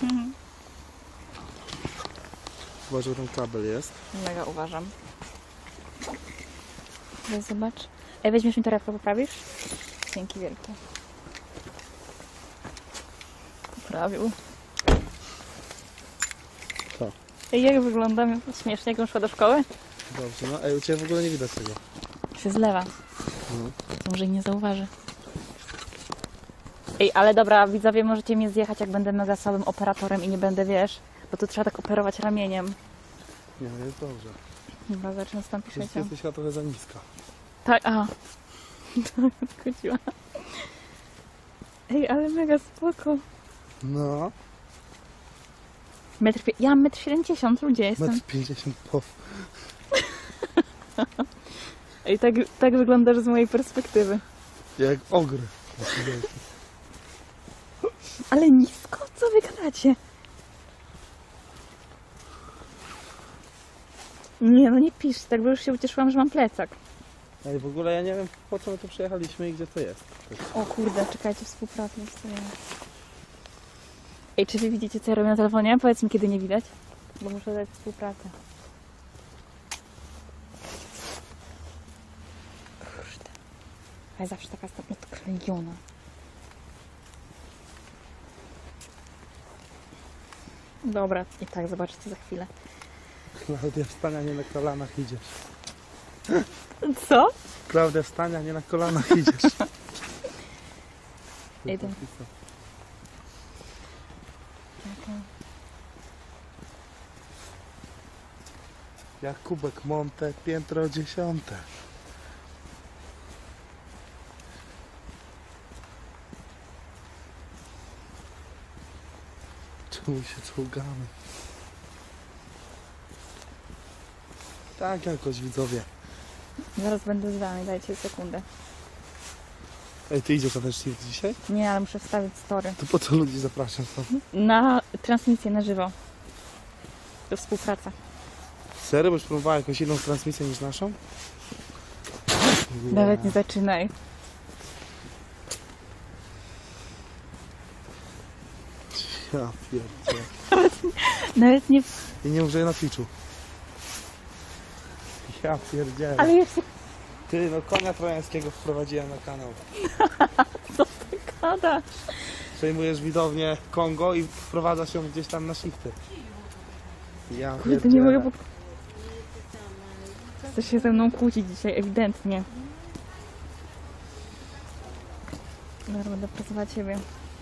Uważaj, że tam kabel jest. Mega uważam. Weź zobacz. Ej, weźmiesz mi torebkę, poprawisz? Dzięki wielkie. Poprawił. Co? Ej, jak wyglądam? Śmiesznie, jak on szła do szkoły? Dobrze, no ej, u Ciebie w ogóle nie widać tego. Się zlewa. No. To może i nie zauważy. Ej, ale dobra, widzowie, możecie mnie zjechać, jak będę mega słabym operatorem i nie będę, wiesz, bo tu trzeba tak operować ramieniem. Nie, no jest dobrze. Chyba zacznę z tam Przecież piszecie. jesteś chyba trochę za niska. Tak, a. To odchodziła. Ej, ale mega spoko. No. Ja mam 1,70 m, ludzie jestem. 1,50 m pow. Ej, tak wyglądasz z mojej perspektywy. Jak ogr. Ale nisko? Co wy gadacie? Nie, no nie pisz tak, bo już się ucieszyłam, że mam plecak. Ej, w ogóle ja nie wiem, po co my tu przyjechaliśmy i gdzie to jest. O kurde, czekajcie, współpraca jest. Ej, czy wy widzicie, co ja robię na telefonie? Powiedz mi, kiedy nie widać, bo muszę dać współpracę. Kurde. A ja zawsze taka odklejona. Dobra, i tak zobaczycie za chwilę. Klaudia, wstań, a nie na kolanach idziesz. Co? Klaudia, wstań, a nie na kolanach idziesz. Idę. Jakubek Monte, piętro 10. Czemu się czołgamy? Tak jakoś, widzowie. Zaraz będę z wami, dajcie sekundę. Ej, ty idziesz na ten shift dzisiaj? Nie, ale muszę wstawić story. To po co ludzi zapraszam tam? Na transmisję na żywo. Do współpracy. Serio? Byś próbowała jakąś inną transmisję niż naszą? Nawet nie zaczynaj. Ja pierdzielę. Nawet nie... I nie użyję na Twitchu. Ja pierdzielę. Ale jak się... Ty, no konia trojańskiego wprowadziłem na kanał. Co ty gadasz? Przejmujesz widownię Kongo i wprowadzasz ją gdzieś tam na shifty. Ja Kurde, nie mogę... Chcesz się ze mną kłócić dzisiaj, ewidentnie. Dobra, będę pracować ciebie.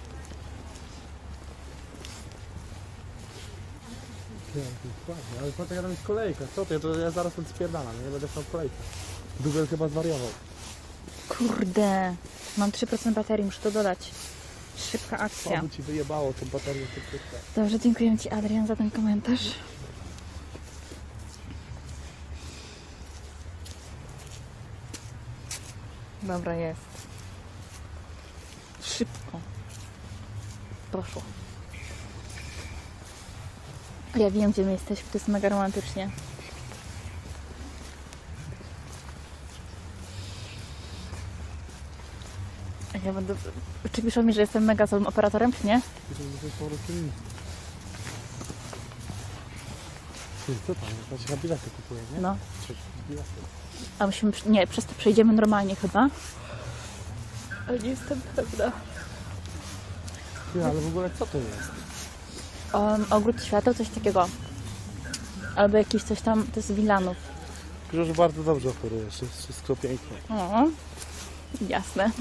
Ładnie, ale potem tam jest kolejka. Co ty? To ja zaraz odspierdalam, nie będę stał w kolejce. Google chyba zwariował. Kurde. Mam 3% baterii, muszę to dodać. Szybka akcja. Oby ci wyjebało tą baterię szybko. Dobrze, dziękuję ci, Adrian, za ten komentarz. Dobra, jest. Szybko. Poszło. Ja wiem, gdzie my jesteśmy, to jest mega romantycznie. Ja będę... Czy piszą mi, że jestem mega złym operatorem, czy nie? Ty, co tam? To się na bilety kupuje, nie? No. Bilety. A musimy... Nie, przez to przejdziemy normalnie chyba. Ale nie jestem pewna. Ty, ale w ogóle co to jest? Ogród świateł, coś takiego. Albo jakiś coś tam, to jest Wilanów. Pisze, że bardzo dobrze operujesz, jest wszystko pięknie. O, jasne.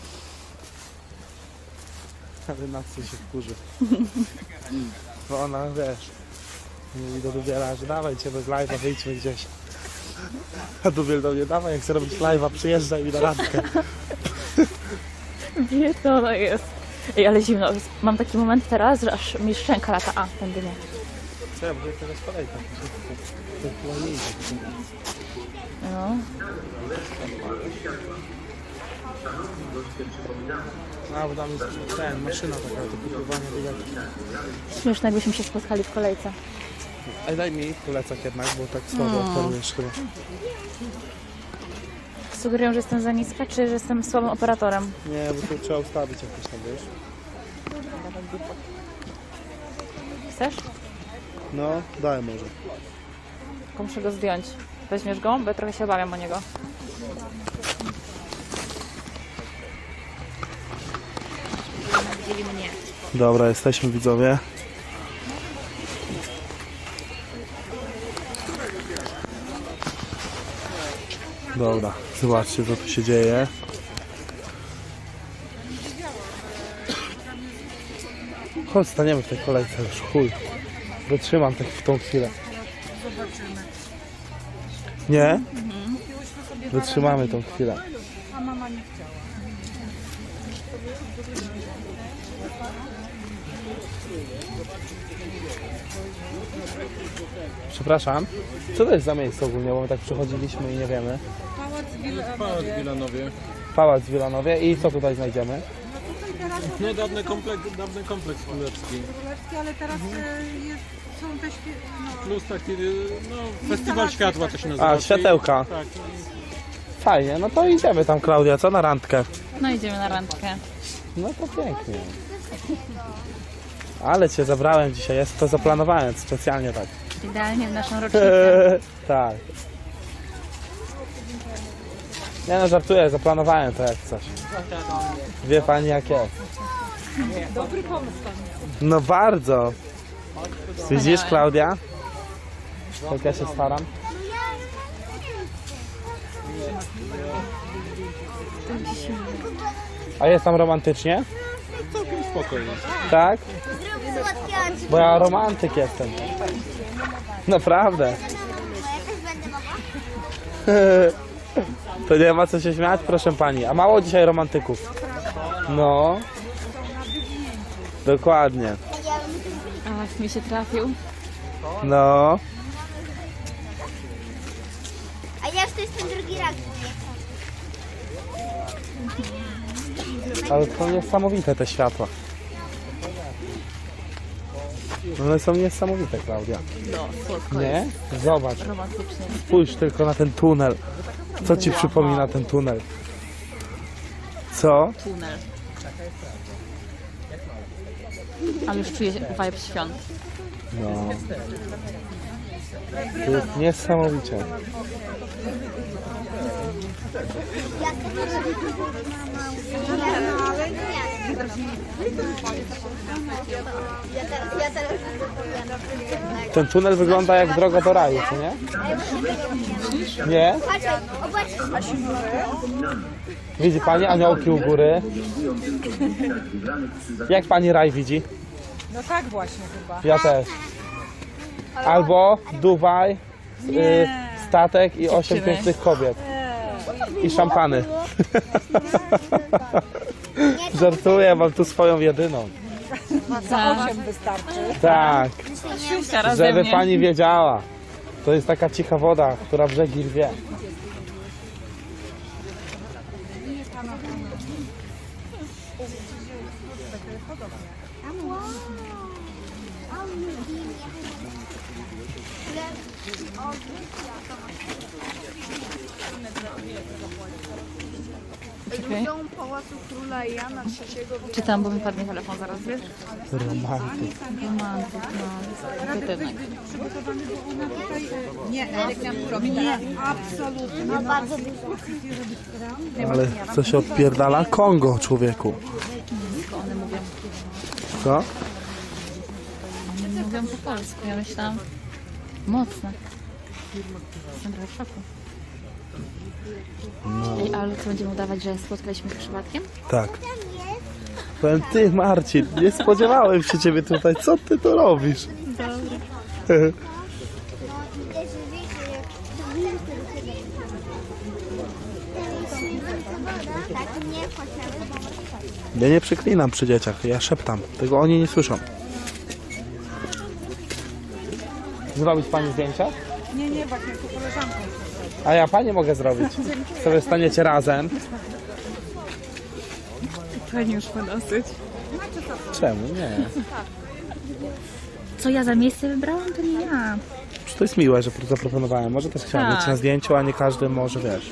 Ale na co się wkurzy? Bo ona, wiesz, mówi do Dubiela, że dawaj cię bez live'a, wyjdźmy gdzieś. A Dubiel do mnie, dawaj, jak chcę robić live'a, przyjeżdżaj mi na randkę. Wie, co ona jest. Ej, ale zimno. Mam taki moment teraz, że aż mi szczęka lata. A, tędy nie. Co ja mówię, teraz kolejka. To chyba nie idzie. No. A, bo tam jest maszyna taka do kupowania biletów. Śmieszne, jakbyśmy się spotkali w kolejce. Ej, daj mi polecak jednak, bo tak słabo operujesz chyba. Sugerują, że jestem za niska, czy że jestem słabym operatorem? Nie, bo tu trzeba ustawić jakoś tam, wiesz. Chcesz? No, daj może. Tylko muszę go zdjąć. Weźmiesz go? Bo ja trochę się obawiam o niego. Widzieli mnie. Dobra, jesteśmy widzowie. Dobra, zobaczcie co tu się dzieje. Chodź, staniemy w tej kolejce już, chuj. Wytrzymam tak w tą chwilę. Nie? Wytrzymamy tą chwilę. A mama nie chciała. Przepraszam, co to jest za miejsce ogólnie, bo my tak przychodziliśmy i nie wiemy. Pałac W Wilanowie. Pałac w Wilanowie i co tutaj znajdziemy? No dawny kompleks królewski. Królewski, ale teraz są te Plus taki, no, festiwal światła to się nazywa. A, światełka. Tak. Fajnie, no to idziemy tam, Klaudia, co na randkę? No idziemy na randkę. No to pięknie. Ale cię zabrałem dzisiaj, jest to zaplanowałem specjalnie tak. Idealnie w naszą rocznicę. Tak. Nie no, żartuję, zaplanowałem to jak coś. Wie pani jak jest. Dobry pomysł tam. No bardzo. Widzisz, Klaudia? Jak ja się staram? A jest tam romantycznie? Całkiem spokojnie. Tak? Bo ja romantyk jestem. Naprawdę. To nie ma co się śmiać, proszę pani. A mało dzisiaj romantyków. No. Dokładnie. Ach, mi się trafił. No. A ja już to jestem drugi raz. Ale to niesamowite te światła. One są niesamowite, Klaudia. No, słodko Nie? Zobacz. romantycznie. Spójrz tylko na ten tunel. Co ci przypomina ten tunel? Co? Tunel. Ale już czuję vibe świąt. No. To jest niesamowicie. Ja teraz Ten tunel wygląda jak droga do raju, czy nie? Nie? Patrzaj, obacz. Widzi pani aniołki u góry? Jak pani raj widzi? No tak właśnie chyba. Ja też. Albo Dubaj, statek i 8 Dziewczyny. pięknych kobiet. I szampany. Żartuję, mam tu swoją jedyną. Za 8 wystarczy. Tak, Siara ze żeby mnie. pani wiedziała. To jest taka cicha woda, która brzegi rwie. Muzeum Pałacu Króla Jana III. Czytam, bo mi padnie telefon zaraz, wiesz? Romantyk. Romantyk, no. Kretynek. Przygotowany, bo ona tutaj... Nie, nie, absolutnie. No bardzo dużo. Ale co się odpierdala? Kongo, człowieku. One mówią, Co? one mówią po polsku. Ja myślałam, mocne. Jestem trochę w szoku. Ej, ale co, będziemy udawać, że spotkaliśmy się przypadkiem? Tak. Powiem, ty Marcin, nie spodziewałem się ciebie tutaj. Co ty tu robisz? Tak, nie chociaż. Ja nie przeklinam przy dzieciach, ja szeptam. Tego oni nie słyszą. Zrobić pani zdjęcia? Nie, właśnie tu koleżanką. A ja pani mogę zrobić. Sobie staniecie razem. Pani już ma dosyć. Czemu? Nie. Co ja za miejsce wybrałam, to nie ja. To jest miłe, że zaproponowałem. Może też chciałam Tak. być na zdjęciu, a nie każdy może, wiesz.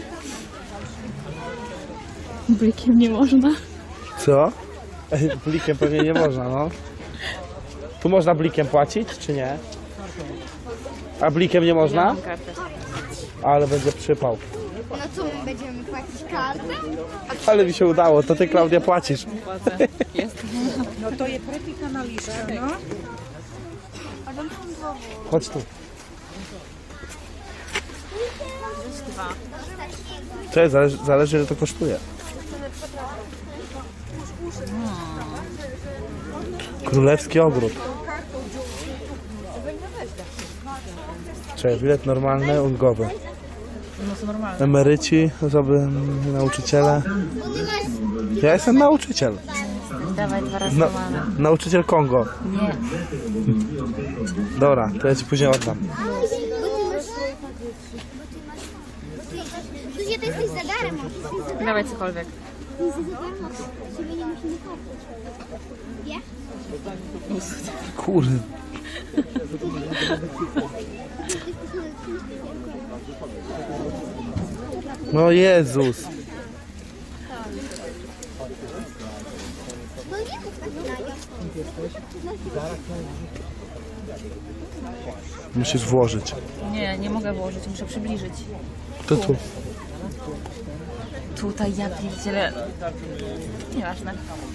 Blikiem nie można. Co? Blikiem pewnie nie można, no. Tu można blikiem płacić, czy nie? A blikiem nie można? Mam kartę. Ale będzie przypał. No co, my będziemy płacić kartę? Ale mi się udało, to ty, Klaudia, płacisz. Płacę. Jest. No to je prepika na liście, no. A tam są dwa. Chodź tu. Dwa. Cześć, zależy ile to kosztuje. Królewski ogród. Cześć, bilet normalny, ulgowy. No to normalne. Emeryci, osoby, nauczyciele. Ja jestem nauczyciel. Dawaj 2 razy Na, normalne. nauczyciel Kongo. Nie. Dobra, to ja ci później oddam. Ludzie, to jesteś za darmo. Dawaj cokolwiek. Jesteś za darmo. Siebie nie musimy płacić. Wie? Kurde. No Jezus. No nie mów tak na nią. Musisz włożyć. Nie, nie mogę włożyć, muszę przybliżyć. To tu. Tutaj ja pierdzielę. Nieważne.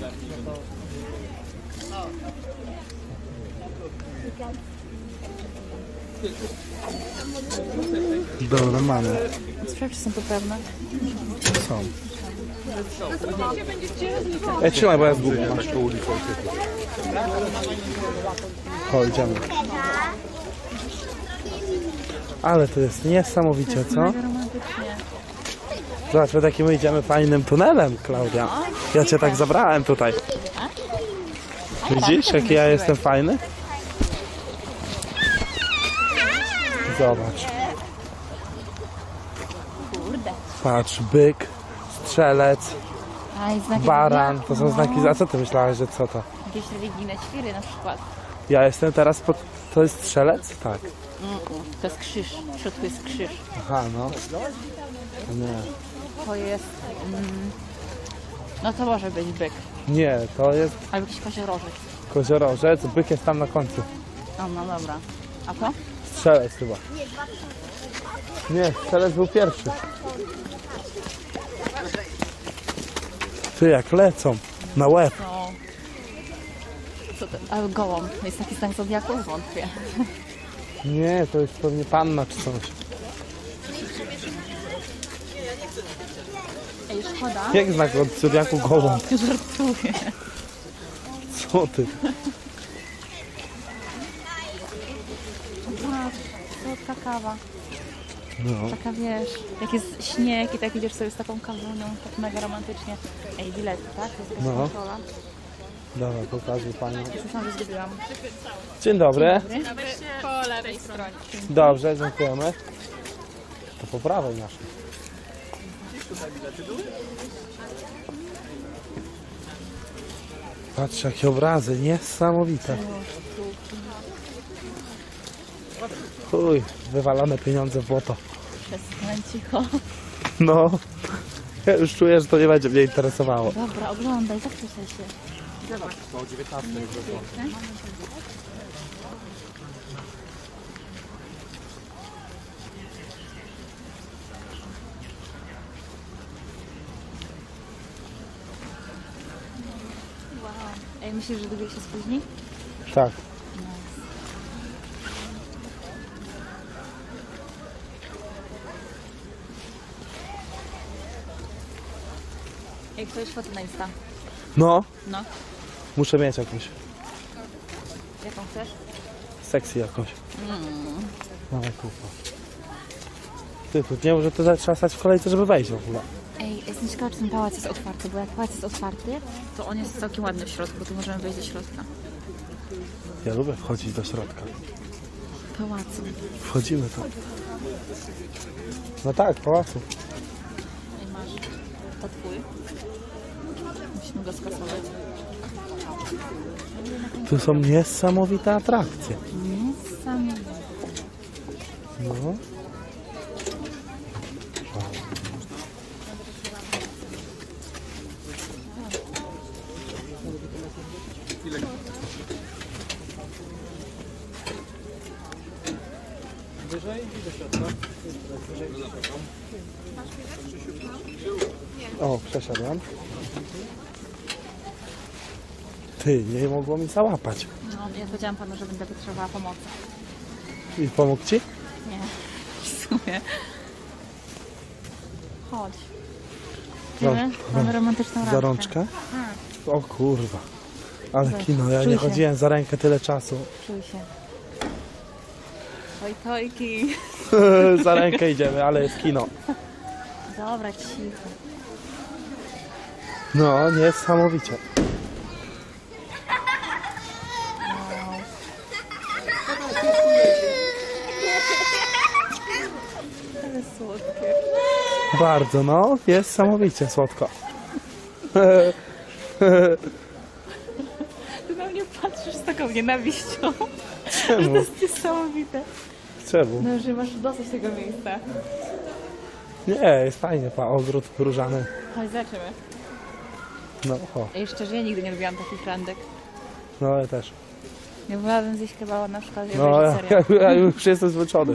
Dobra, mamy. Sprawdź, czy są poprawne. Są. Ej, trzymaj, bo ja zgubię. Masz tu ulicę. Chodź, idziemy. Ale to jest niesamowicie, co? Mega romantycznie. Zobacz, my takim idziemy fajnym tunelem, Klaudia. Ja cię tak zabrałem tutaj. Widzisz, jaki ja jestem fajny? Zobacz. Kurde. Patrz, byk, strzelec, A, i znaki baran. zodiaku, To są znaki... A co ty myślałeś, że co to? Jakieś religijne świry na przykład. Ja jestem teraz pod... To jest strzelec? Tak. To jest krzyż. W środku jest krzyż. Aha, no. Nie. To jest... no to może być byk. Nie, to jest Albo jakiś koziorożec. koziorożec, byk jest tam na końcu. O, no dobra. A to? Strzelec chyba. Nie, strzelec był pierwszy. Ty, jak lecą. Na łeb. No. Co to? Ale gołąb. Jest taki znak zodiaku? Wątpię. Nie, to jest pewnie panna czy coś. Ej, szkoda. Jak znak od zodiaku gołąb? Żartuję. Co ty? Słodka kawa. No. Taka wiesz, jak jest śnieg i tak idziesz sobie z taką kawunią, tak mega romantycznie. Ej, bilety, tak? To jest jakaś No. kontrola. Dobra, pokażę pani. Słyszałam, że zgubiłam. Dzień dobry. Po lewej stronie. Dobrze, dziękujemy. To po prawej naszej. Patrz, jakie obrazy, niesamowite. Uj, wywalone pieniądze w błoto. Przestań cicho. No, ja już czuję, że to nie będzie mnie interesowało. Dobra, oglądaj, zapiszę się. Zobacz. Wow. Ej, myślisz, że drugi się spóźni? Tak. Ej, chcesz fotę na Insta? No, No. muszę mieć jakąś. Jaką chcesz? Sexy jakąś. Dawaj, kupa. Ty, tu nie może to trzeba stać w kolejce, żeby wejść w ogóle. Ej, jestem ciekawa, czy ten pałac jest otwarty, bo jak pałac jest otwarty, to on jest całkiem ładny w środku, to możemy wejść do środka. Ja lubię wchodzić do środka. Pałacu. Wchodzimy tam. No tak, pałacu. Ej, masz. To twój. Musimy go skasować. Tu są niesamowite atrakcje. Niesamowite. No. wyżej i do środka. O, przeszedłem. Ty, nie mogło mi załapać. No, ja powiedziałam panu, że będę potrzebowała pomocy. I pomógł ci? Nie, w sumie. Chodź. Idziemy? Mamy romantyczną randkę. Za rączkę? Tak. O kurwa. Ale Weź, kino, ja czuj nie się. chodziłem za rękę tyle czasu. Czuj się. Oj, tojki. Za rękę idziemy, ale jest kino. Dobra, cicho. No, niesamowicie. Ale słodkie. Bardzo, no, niesamowicie słodko. Ty na mnie patrzysz z taką nienawiścią. Czemu? To jest niesamowite. Czemu? No, że masz dosyć tego miejsca. Nie, jest fajnie, ogród różany. Chodź, zobaczymy. No, o, Ja szczerze, ja nigdy nie lubiłam takich randek. no ja też. Nie wolałabym zjeść kebaba na przykład i No, obejrzeć serial. ja już jestem zmęczony.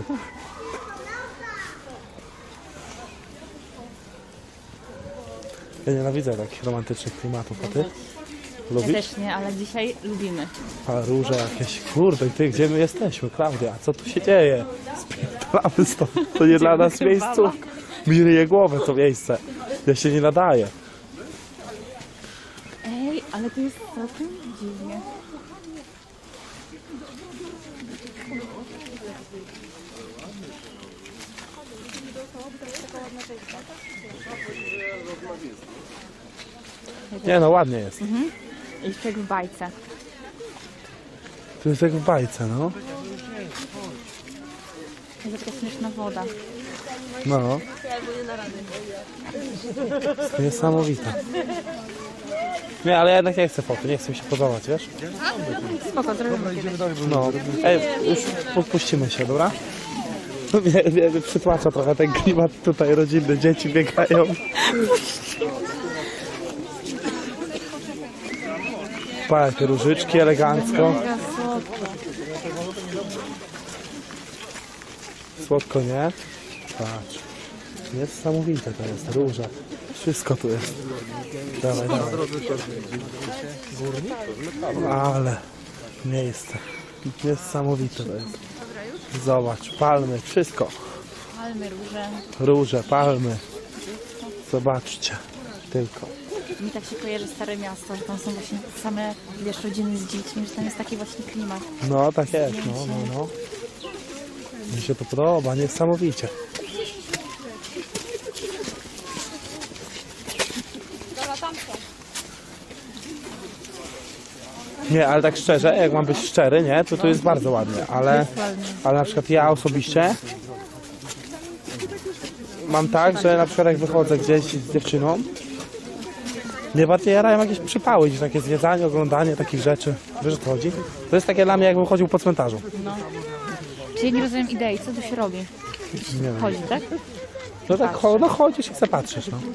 Ja nienawidzę takich romantycznych klimatów, a ty? Ja Lubisz? też nie, ale dzisiaj lubimy. A róże jakieś, kurde, ty, gdzie my jesteśmy, Klaudia? Co tu się dzieje? Spierdalamy stąd, to nie dla nas miejscówka. Mi ryje głowę to miejsce. Ja się nie nadaję. Ej, ale to jest całkiem dziwnie. Nie no, ładnie jest. Jeszcze jak w bajce. Tu jest jak w bajce, no. Jest taka śmieszna woda. No. Niesamowite. Nie, ale ja jednak nie chcę foty, nie chcę mi się podobać, wiesz? Spoko, zrobimy kiedyś. No. Ej, już podpuścimy się, dobra? Mnie przytłacza trochę ten klimat tutaj rodzinny, dzieci biegają. Pa, jakie różyczki elegancko. Mega słodko. Słodko, nie? Patrz. Niesamowite to jest, róża. Wszystko tu jest. Dawaj, dawaj. Ale miejsce. Niesamowite to jest. Zobacz, palmy, wszystko. Palmy, róże. Róże, palmy. Zobaczcie. Tylko. Mi tak się kojarzy Stare Miasto, że tam są właśnie same, wiesz, rodziny z dziećmi, że tam jest taki właśnie klimat. No, tak jest, no. Mi się to podoba, niesamowicie. Nie, ale tak szczerze, jak mam być szczery, nie, to tu jest bardzo ładnie, ale na przykład ja osobiście mam tak, że na przykład jak wychodzę gdzieś z dziewczyną, mnie bardziej jarają jakieś przypały, niż takie zwiedzanie, oglądanie takich rzeczy. Wiesz, o co chodzi? To jest takie dla mnie, jakbym chodził po cmentarzu. No. Czyli nie rozumiem idei, co tu się robi? Nie wiem. Chodzi, tak? No tak, no chodzisz i se patrzysz, no.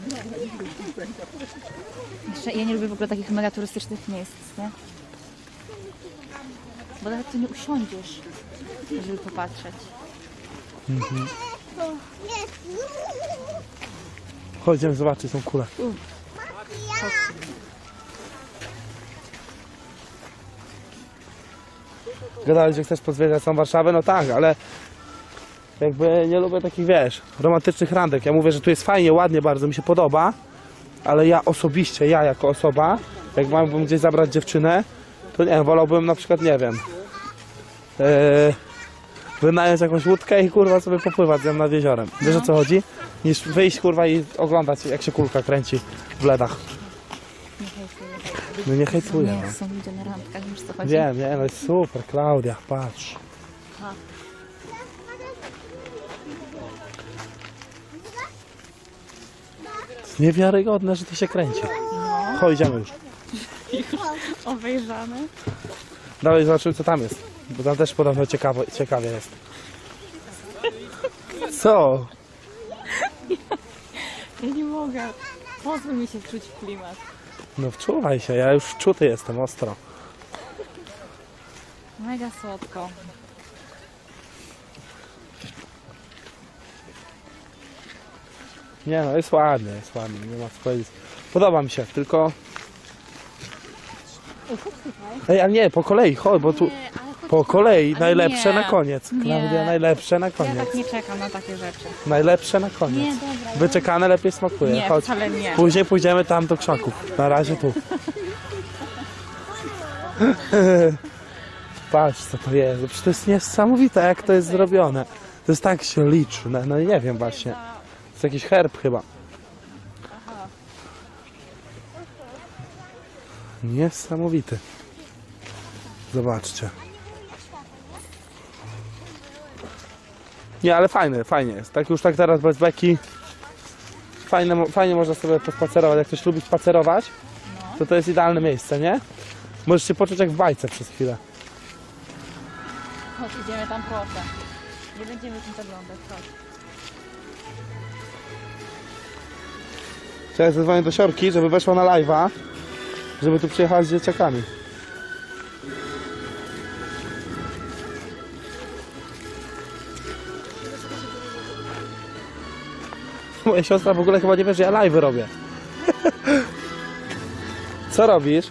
Jeszcze ja nie lubię w ogóle takich mega turystycznych miejsc, nie? Bo nawet tu nie usiądziesz, żeby popatrzeć. Chodzimy zobaczyć tą kulę. Gadałeś, że chcesz pozwiedzać całą Warszawę? No tak, ale jakby nie lubię takich, wiesz, romantycznych randek. Ja mówię, że tu jest fajnie, ładnie, bardzo mi się podoba, ale ja osobiście, ja jako osoba, jak miałbym gdzieś zabrać dziewczynę, to nie wiem, wolałbym na przykład, nie wiem, wynająć jakąś łódkę i kurwa sobie popływać z nią nad jeziorem. Wiesz, o co chodzi? Niż wyjść kurwa i oglądać, jak się kulka kręci w ledach. Nie hejtuję. No nie hejtuję, Nie, no. są ludzie na randkach, wiesz co chodzi? Wiem, nie, no jest super, Klaudia, patrz. Aha. Jest niewiarygodne, że to się kręci. Chodź, idziemy już. Obejrzane. Dawaj, zobaczymy, co tam jest. Bo tam też podobno ciekawie jest. Co? Ja nie mogę. Pozwól mi się wczuć w klimat. No wczuwaj się, ja już wczuty jestem ostro. Mega słodko. Nie no, jest ładnie, nie ma co powiedzieć. Podoba mi się, tylko... Ej, a nie, po kolei, chodź, bo tu... Nie, ale chodź Po kolei, ale najlepsze nie. na koniec. Nie. Klaudia, najlepsze na Ja koniec. tak nie czekam na takie rzeczy. Najlepsze na koniec. Nie, dobra. Wyczekane lepiej smakuje. Nie, Chodź. wcale nie. Później pójdziemy tam do krzaków. Na razie tu. Patrz co to jest. Przecież to jest niesamowite jak to jest zrobione. To jest tak śliczne. No nie wiem właśnie. To jest jakiś herb chyba. Niesamowity. Zobaczcie. Nie, ale fajnie jest. Tak już tak teraz bez beki. Fajnie można sobie pospacerować. Jak ktoś lubi spacerować, to jest idealne miejsce, nie? Możesz się poczuć jak w bajce przez chwilę. Chodź, idziemy tam proszę. Nie będziemy tym zaglądać, chodź. Chciałem zadzwonić do Siorki, żeby weszła na live'a, żeby tu przyjechała z dzieciakami. Moja siostra w ogóle chyba nie wie, że ja live'y robię. Co robisz?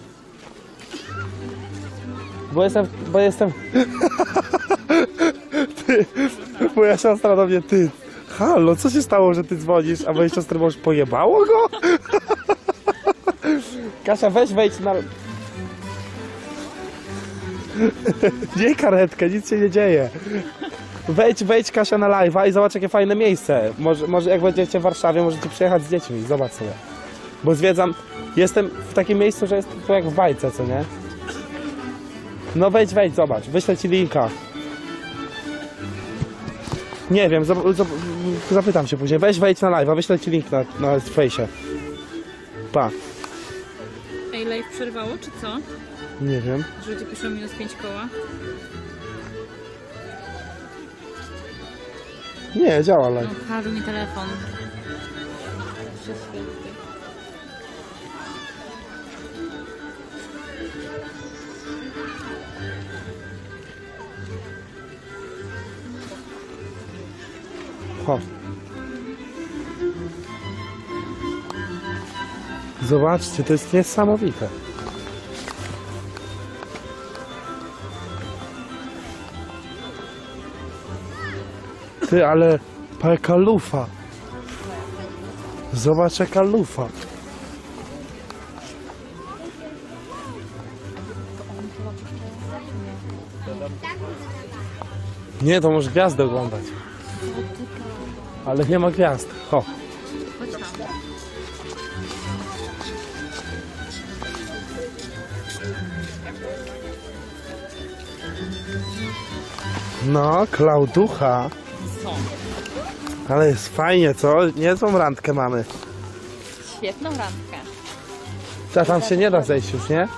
Bo jestem... Ty, moja siostra do mnie, ty... Halo, co się stało, że ty dzwonisz, a mojej siostry może pojebało go? Kasia, wejdź na... Nie karetkę, nic się nie dzieje. Wejdź Kasia na live'a i zobacz jakie fajne miejsce. Może jak będziecie w Warszawie, możecie przyjechać z dziećmi, zobacz sobie. Bo zwiedzam, jestem w takim miejscu, że jest to jak w bajce, co nie? No wejdź, zobacz, wyślę ci linka. Nie wiem, zapytam się później. Wejdź na live'a, wyślę ci link na fejsie. Pa. Ej, live przerwało, czy co? Nie wiem. Że ludzie piszą minus 5 koła? Nie, działa live. No, kradł mi telefon. Ho. Zobaczcie, to jest niesamowite. Ty, ale jaka lufa. Zobacz jaka lufa. Nie, to może gwiazdę oglądać. Ale nie ma gwiazd. Ho. Chodź tam. No, Klauducha. Są. Ale jest fajnie, co? Niezłą randkę mamy. Świetną randkę. Ta tam się nie da zejść już, nie?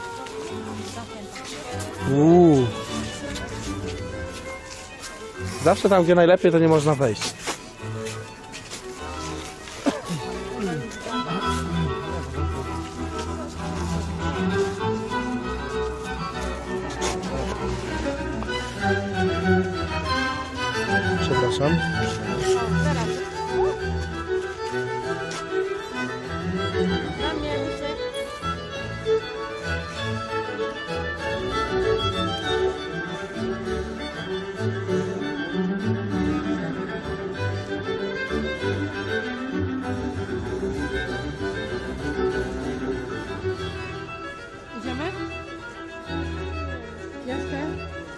Zawsze tam, gdzie najlepiej, to nie można wejść. Przepraszam. Idziemy? Jestem.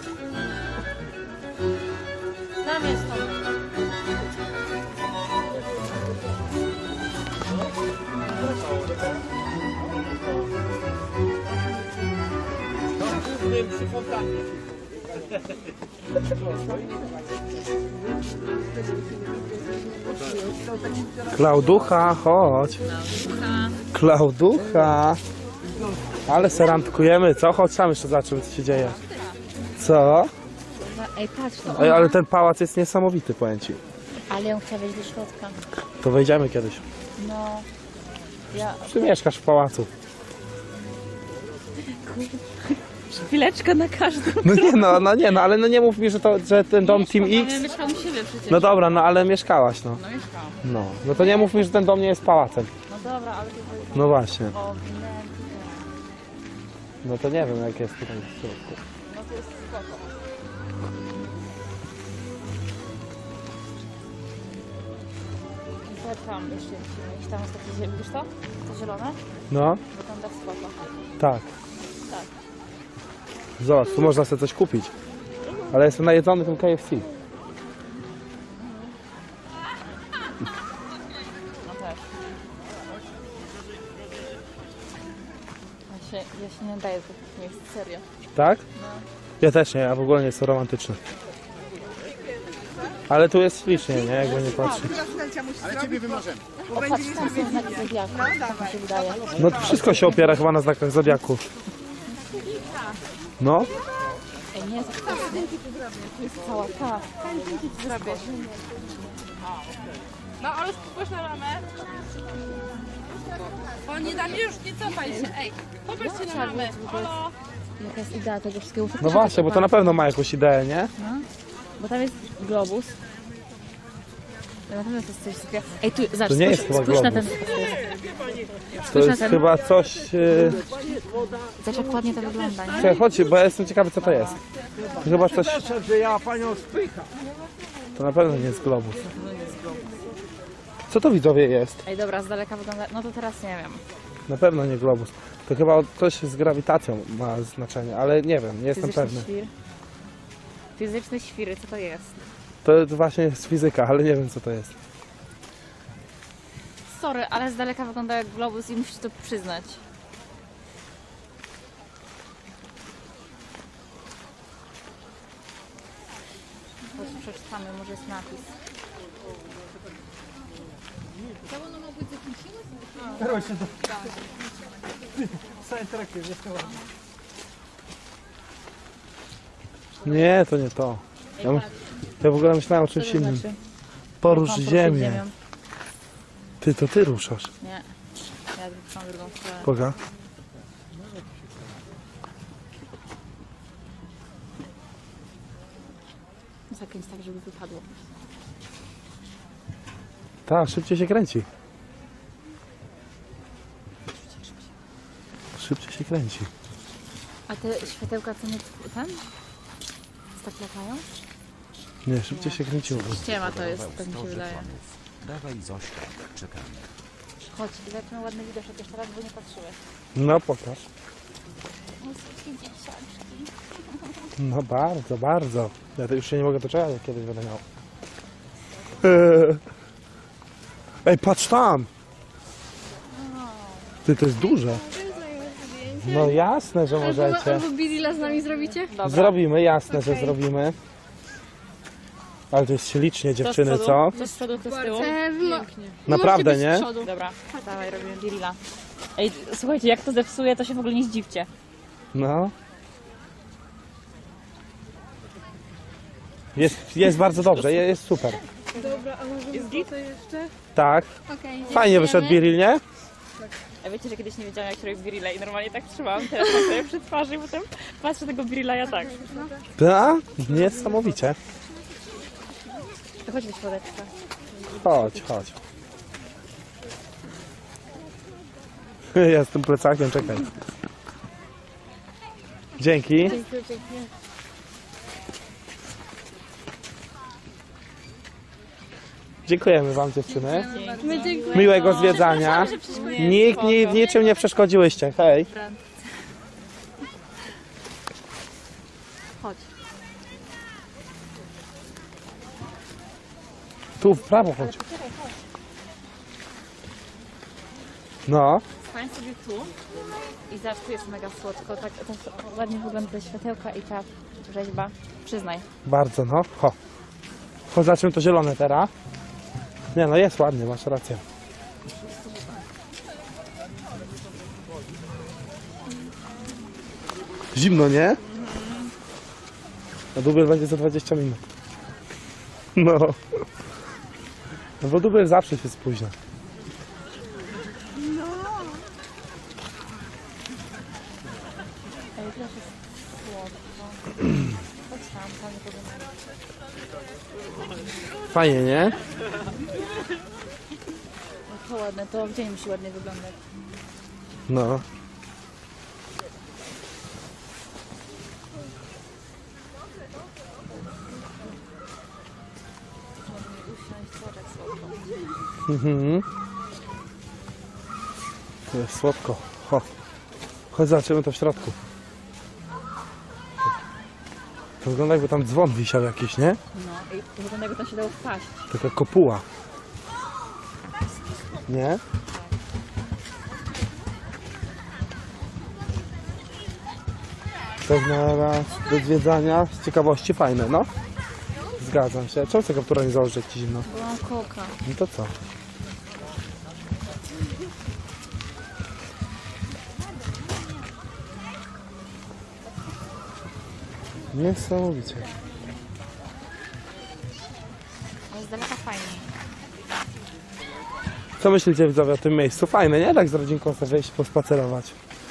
Tam jest to. Klauducha, chodź. Klauducha. Ale se randkujemy, co? Chodź tam jeszcze zobaczymy, co się dzieje. Co? Ej, patrz, to Ej, ona. ale ten pałac jest niesamowity, powiem ci. Ale ją chcę wejść do środka. To wejdziemy kiedyś. No. Ja... Czy mieszkasz w pałacu? Chwileczkę na każdą. No nie, ale no nie mów mi, że ten dom Team X... Ja mieszkam u siebie przecież. No dobra, no ale mieszkałaś, no. No mieszkałam. No to nie mów mi, że ten dom nie jest pałacem. No dobra, ale to jest No właśnie. o No to nie wiem, jak jest tutaj w środku. No to jest spoko. I tam jeszcze musimy iść, tam jest takie zielone, widzisz to? To zielone? No, Bo tam tak spoko. tak. Tak. Zobacz, tu można sobie coś kupić. Ale jestem najedzony tym KFC. No też. Ja się nie daję do takich miejsc, serio. Tak? Ja też nie, ja w ogóle nie jestem romantyczny. Ale tu jest ślicznie, nie? Jakby nie patrzeć. Ale ciebie wymarzymy. Bo Patrz, będzie tam są znaki zodiaku, tak mi się wydaje. No to wszystko się opiera chyba na znakach zodiaku. No, Ej, nie, to jest cała ta. Zrobię. No ale spójrz na mamę. O, nie dam już, nie cofaj się. Ej, popatrzcie na mamę. Halo. Jaka jest idea tego wszystkiego? no właśnie, bo to na pewno ma jakąś ideę, nie? No, bo tam jest globus. Na pewno to jest coś takiego. Ej, tu, zobacz, To nie jest chyba spójrz na globus. ten. To Spójrz na jest ten. chyba coś... Zobacz, jak ładnie to wygląda, nie? Czekaj, chodź, bo ja jestem ciekawy, co to jest. To chyba coś... że ja panią spycham. To na pewno nie jest globus. Co to widzowie jest? Ej, dobra, z daleka wygląda. No to teraz nie wiem. Na pewno nie globus. To chyba coś z grawitacją ma znaczenie, ale nie wiem, nie jestem Fizyczny pewny. świr. Fizyczne świry, co to jest? To właśnie jest fizyka, ale nie wiem, co to jest. Sorry, ale z daleka wygląda jak globus i musisz to przyznać. Chodź, przeczytamy, może jest napis. Nie, to nie to. Ja w ogóle myślałem o czymś Co to innym. znaczy? Porusz Ruszam ziemię. ziemią. Ty ruszasz. Nie, ja ruszam w drugą stronę. Boga. Zakręć tak, żeby wypadło. Tak, szybciej się kręci. Szybciej się kręci. A te światełka co nie ten? Tak latają? Nie, szybciej się kręciło. Ściema to jest, tak mi się wydaje. Dawaj Zośka, czekamy. Chodź, zobaczmy ładny widoczek jeszcze raz, bo nie patrzyłeś. No pokaż. No bardzo, bardzo. Ja to już się nie mogę doczekać, jak kiedyś będę miał. Ej, patrz tam! Ty, to jest duże. No jasne, że możecie. Albo Bizila z nami zrobicie? Dobra. Zrobimy, jasne, że zrobimy. Ale to jest ślicznie, dziewczyny, co? To z przodu, to z tyłu? Naprawdę, nie? Dobra, dawaj, robimy birilla. Ej, słuchajcie, jak to zepsuje, to się w ogóle nie zdziwcie. No. Jest bardzo dobrze, jest super. Dobra, a może to jeszcze? Tak. Okej. Fajnie wyszedł Biril, nie? A wiecie, że kiedyś nie wiedziałam, jak robić birilla i normalnie tak trzymałam teraz na sobie przy twarzy i potem patrzę tego birilla, ja tak. Tak? Niesamowicie. To chodź być wodeczka. Chodź. Ja z tym plecakiem, czekaj. Dzięki. Dziękujemy wam, dziewczyny. My dziękujemy. Miłego zwiedzania. Niczym nie przeszkodziłyście. Hej. Chodź. Tu w prawo chodź. No. Stań sobie tu i zobacz, tu jest mega słodko. Tak ładnie wygląda te światełka i ta rzeźba. Przyznaj. Bardzo, no. Chodź, za czym to zielone teraz? Nie, no jest ładnie, masz rację. Zimno, nie? A dubel będzie za 20 minut. No. No bo dubel zawsze się spóźnia. Ej, też jest Fajnie, nie? No to ładne, to w dzień musi ładnie wyglądać. No. Usiąść, co tak słodko. Mhm. To jest słodko. Ho. Chodź, zobaczymy to w środku. To wygląda, jakby tam dzwon wisiał jakiś, nie? No i wygląda, jakby tam się dało wpaść. Taka kopuła. Nie? Tak na raz do zwiedzania. Z ciekawości fajne, no. Zgadzam się. Czemu sobie kaptura nie założyć, jak ci zimno? Bo mam koka. No to co? Niesamowicie. Ale z daleka fajnie. Co myślicie, widzowie, o tym miejscu? Fajne, nie? Tak z rodzinką sobie wyjść, pospacerować.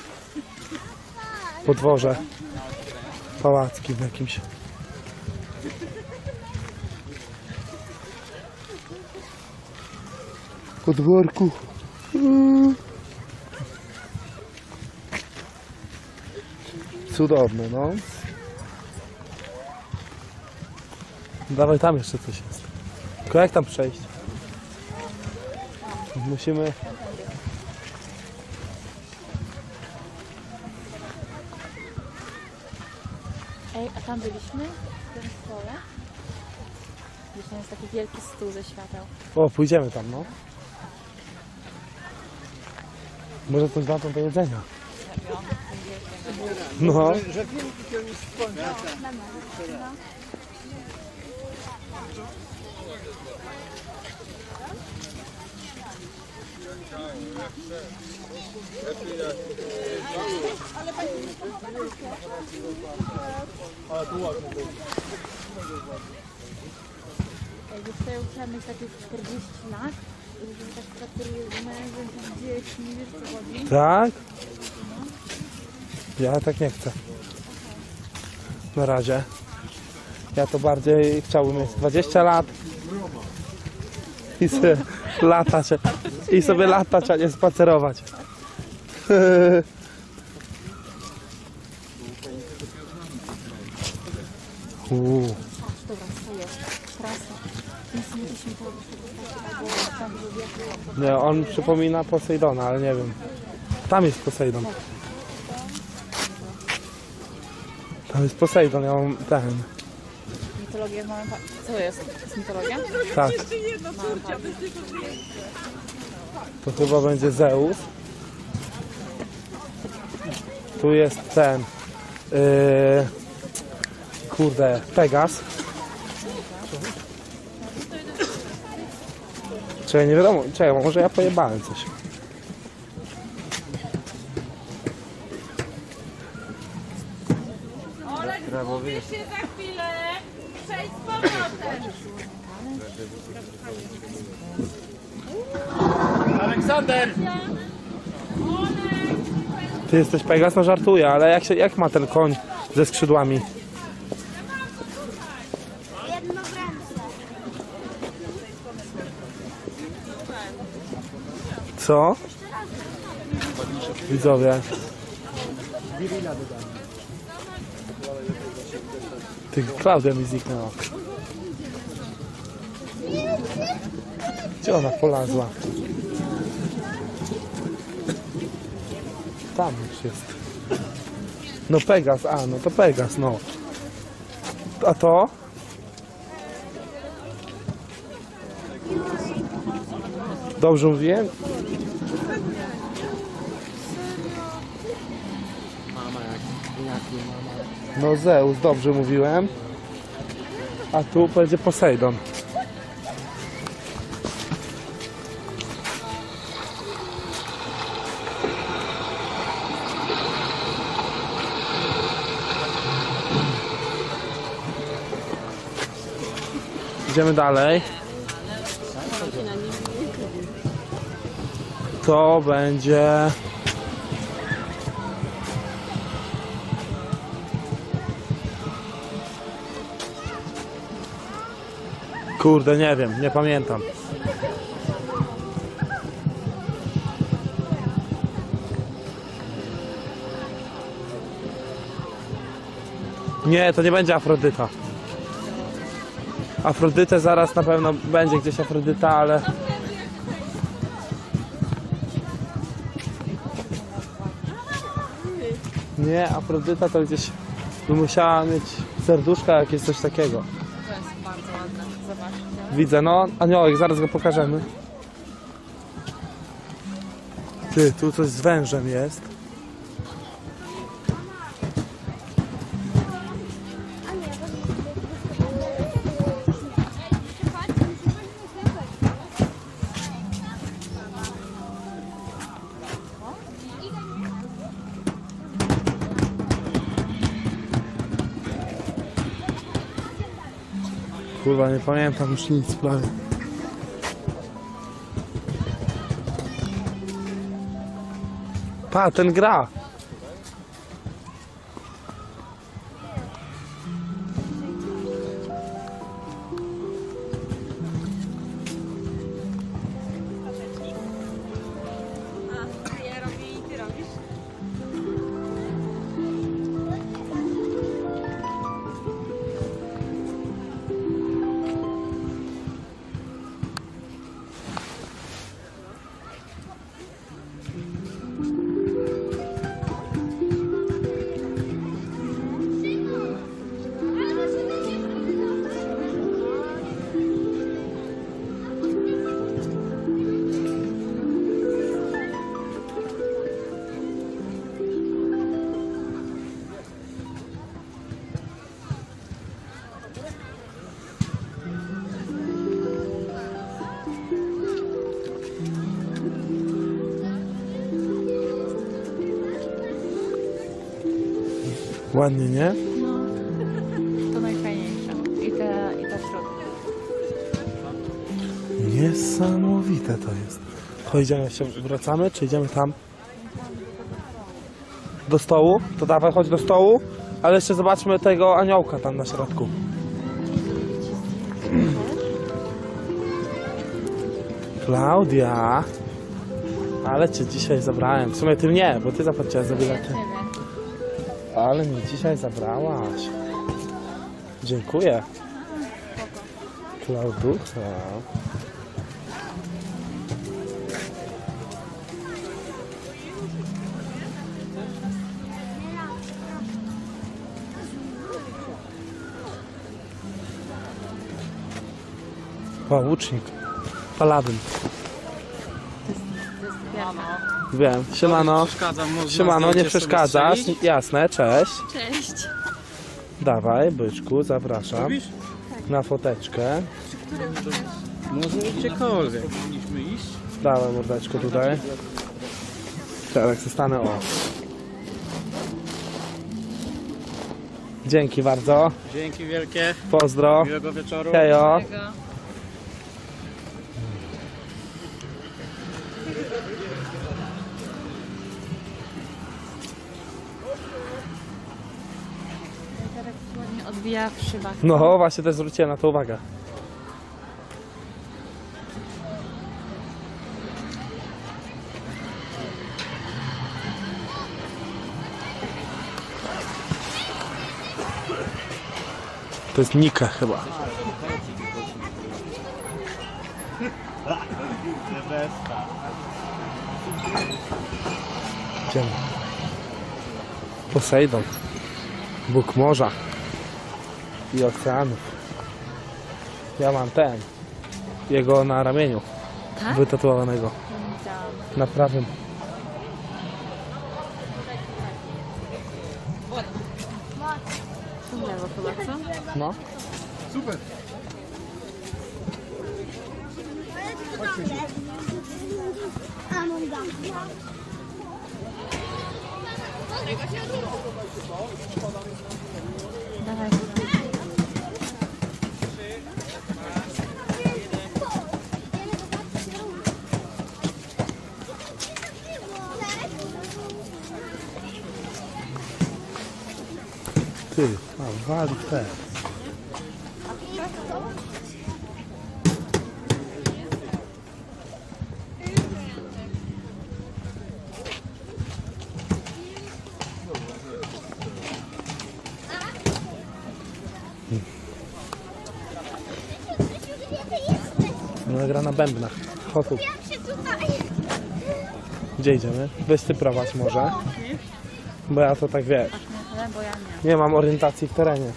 Po dworze pałackim jakimś. Po dworku. Cudowne, no. Dawaj, tam jeszcze coś jest. Tylko jak tam przejść? Musimy... Ej, a tam byliśmy? W tym stole? Gdzieś tam jest taki wielki stół ze świateł. O, pójdziemy tam, no. Może coś dadzą do jedzenia. No. Ej, wiesz co, ja chciałam mieć takie 40 lat i że tak spaceruję z mężem i z dziećmi, wiesz co chodzi? Tak? Ja tak nie chcę. Na razie. Ja to bardziej chciałbym mieć 20 lat i sobie latać, a nie spacerować. Dobra, co jest? Trasa. Nic nie mieliśmy to tam było. Nie, on przypomina Posejdona, ale nie wiem. Tam jest Posejdon. Tam jest Posejdon, ja mam ten. Mitologia mamy... Co jest? To jest mitologia? Tak. To chyba będzie Zeus. Tu jest ten. Kurde, Pegas. Czekaj, nie wiadomo. Czekaj, może ja pojebałem coś. Mówisz się za chwilę, przejdź z powrotem. Aleksander! Ty jesteś Pegas? No żartuję, ale jak ma ten koń ze skrzydłami? Jedno w ręce. Co? Widzowie. Ty, Klaudia mi zniknęła. Gdzie ona polazła? Tam już jest. No Pegas, no to Pegas, no. A to? Dobrze mówiłem? No Zeus, dobrze mówiłem. A tu będzie Posejdon. Idziemy dalej. To będzie... Kurde, nie wiem, nie pamiętam. Nie, to nie będzie Afrodyta. Afrodytę zaraz na pewno będzie gdzieś Afrodyta, ale... Nie, Afrodyta to gdzieś by musiała mieć serduszka, jakieś coś takiego. To jest bardzo ładne. Zobaczcie. Widzę, no, aniołek, zaraz go pokażemy. Ty, tu coś z wężem jest. Kurwa, nie pamiętam już nic prawie. Pa, ten gra. Ja robię i ty robisz? Ładnie, nie? To najfajniejsze. I ta w środku. Niesamowite to jest. To idziemy jeszcze, wracamy, czy idziemy tam? Do stołu? To dawaj, chodź do stołu. Ale jeszcze zobaczmy tego aniołka tam na środku. Klaudia. Ale cię dzisiaj zabrałem. W sumie ty mnie, bo ty zapłaciłaś za bilety. Ale mnie dzisiaj zabrałaś. Dziękuję. Klauducha. O, łucznik. Paladyn. Wiem. Siemano. Siemano, nie przeszkadzasz. Jasne, cześć. Cześć. Dawaj, byczku, zapraszam. Na foteczkę. Może gdziekolwiek. Powinniśmy iść. Dawaj mordeczko tutaj. Tak zostanę, o. Dzięki bardzo. Dzięki wielkie. Pozdro. Miłego wieczoru. Hejo. Teraz ładnie odbija w szybach. No właśnie też zwróciłem na to uwagę. To jest Nika chyba. Idziemy. Posejdon. Bóg morza i oceanów. Ja mam ten. Jego na ramieniu. Tak? Wytatuowanego. Widziałam. Na prawym. W lewo chyba, co? No. Dawaj. Ty, a wali te. Ona gra na bębnach. Chodź tu. Gdzie idziemy? Weź ty prowadź może. Bo ja to tak wiesz. Bo ja nie. Nie mam orientacji w terenie.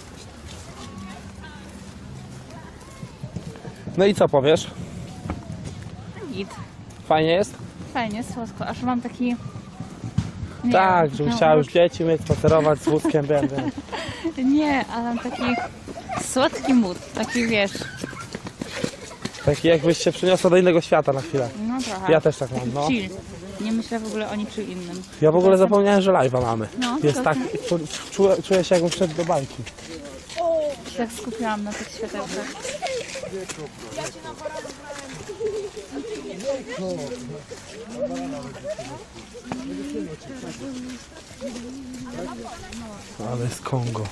No i co powiesz? Git. Fajnie jest? Fajnie, słodko. Aż mam taki... Nie, Tak, żebym no, chciała już dzieci mieć, spacerować z wózkiem, wiem. Nie, ale mam taki słodki mód. Taki wiesz, Taki jakbyś się przyniosła do innego świata na chwilę. no trochę. Ja też tak mam, no. Chill. Nie myślę w ogóle o niczym innym. Ja w ogóle zapomniałem, że live'a mamy. No, Jest to tak, czuję się jakbym wszedł do bajki. się tak skupiłam na tych światełkach. Ale jest Kongo.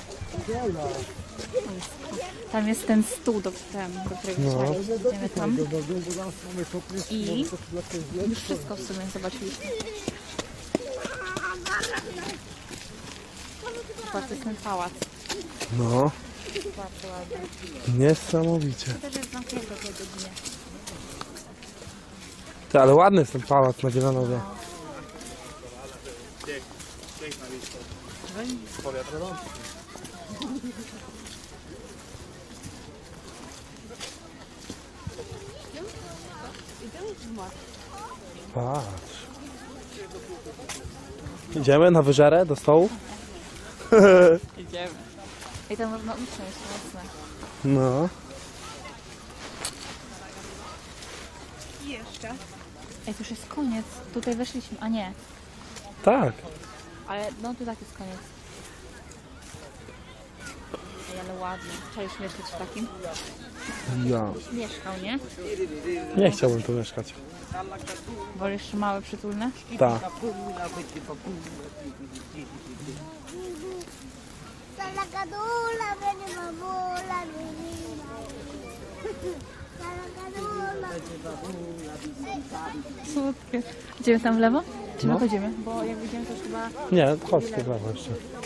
Tam jest ten stół, do którego No. idziemy tam. I już wszystko w sumie zobaczyliśmy. Patrz, jest ten pałac. No, Bardzo ładny. niesamowicie. Też jest zamknięte o tej godzinie. Ty, ale ładny jest ten pałac na Wielanowie. Patrz. Idziemy na wyżerę do stołu? Idziemy. I tam można usiąść mocno. No. Ej, to już jest koniec. Tutaj weszliśmy, a nie. Tak. Ale no tu tak jest koniec. Ej, ale ładnie. Chciałeś mieszkać w takim? Ja. Mieszkał, nie? Nie chciałbym tu mieszkać. Wolisz małe, przytulne? Tak. Salagadula, będzie babula, Salagadula. Słodkie. Idziemy tam w lewo? Czy No. my chodzimy? Bo jak widzimy to już chyba... Nie, chodź tu prawo jeszcze.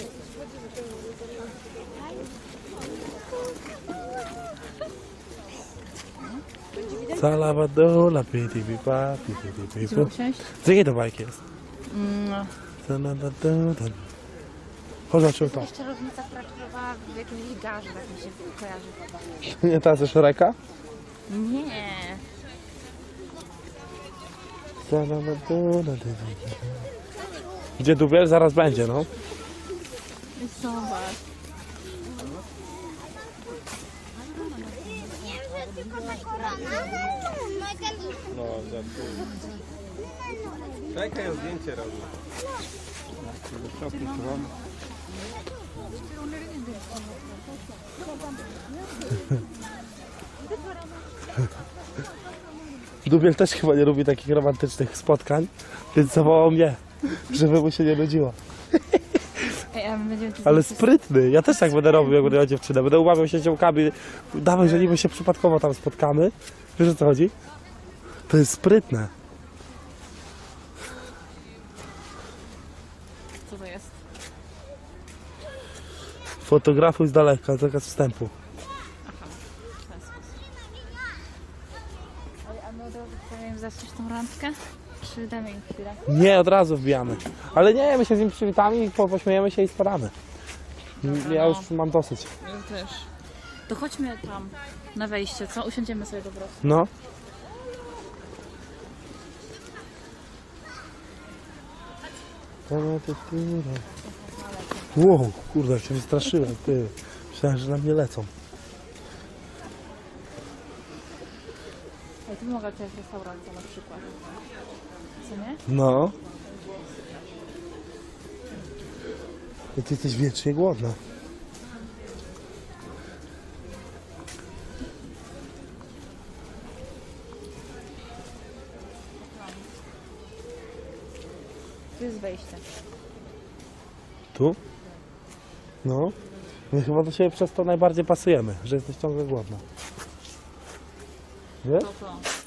Salabadola, piti pipa, piti Chcemy pipa. usiąść? Z jakiej to bajki jest? No. Chodź, zobaczymy to. Jakaś czarownica, która czarowała w jakimś ligarze, tak mi się kojarzy. Nie ta ze Szreka? Nie. Gdzie dubiel? Zaraz będzie, no. Zobacz. Czekaj, ja zdjęcie robię. Dubiel też chyba nie lubi takich romantycznych spotkań, więc zawołał mnie, żeby mu się nie nudziło. Ej, a my będziemy tu Ale sprytny. Ja też tak będę robił, jak będę miał dziewczynę. Będę umawiał się z ziomkami. Dawaj, że niby się przypadkowo tam spotkamy. Wiesz, o co chodzi? To jest sprytne. Co to jest? Fotografuj z daleka, zakaz wstępu. W ten sposób. A my od razu chcemy zacząć tą randkę? Czy damy im chwilę? Nie, od razu wbijamy. Ale nie, my się z nim przywitamy, pośmiejemy się i spadamy. Ja już mam dosyć. Ja też. To chodźmy tam na wejście, co? Usiądziemy sobie po prostu. No. Wow, kurde, jak się wystraszyłem, ty. Myślałem, że na mnie lecą. Ej, tu mogę też restauracja na przykład. Co nie? No. I ty jesteś wiecznie głodna. Tu jest wejście. Tu? No. My chyba do siebie przez to najbardziej pasujemy, że jesteś ciągle głodna. Wiesz? To.